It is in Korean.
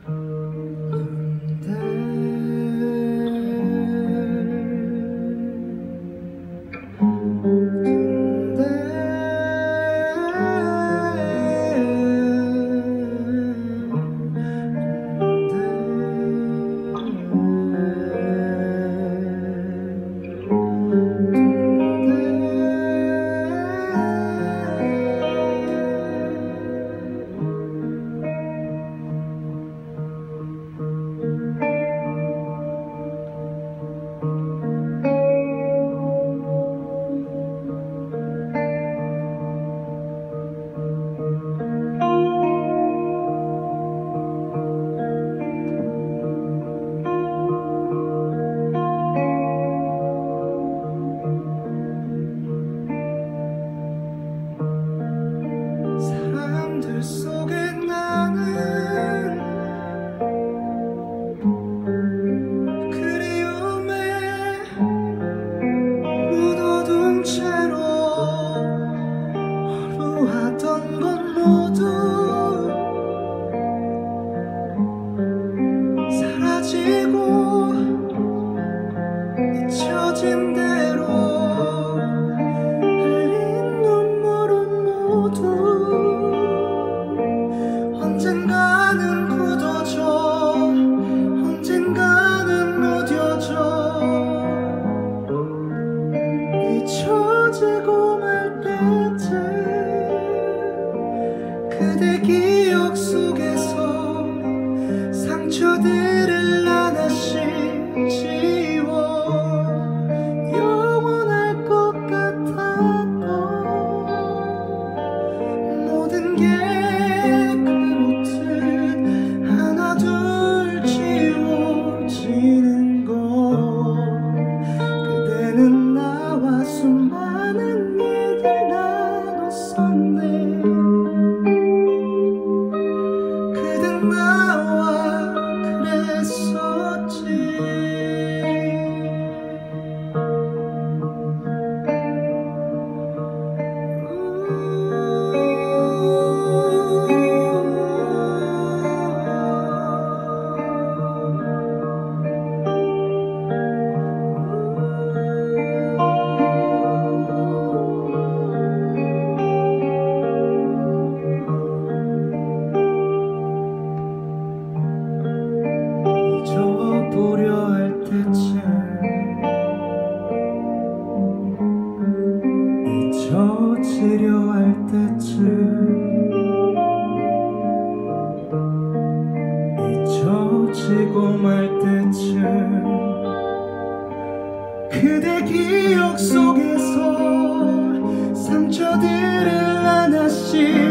사람들 속에 나는 그리움에 묻어둔 채로 허루하던 건 모두 사라지고 잊혀진 대로 흘린 눈물은 모두 언젠가는 굳어져 언젠가는 무뎌져 잊혀지고 말 때쯤 그대 기억 속에서 상처들을 하나씩 지워 영원할 것 같았던 모든 게 그렇듯 하나둘 지워지는 것 그대는 나와 수많은 일들 나눴었네 그댄 나와 그랬었지 잊어보려 할 때쯤 잊혀지려 할 때쯤 잊혀지고 말 때쯤 그대 기억 속에서 상처들을 하나씩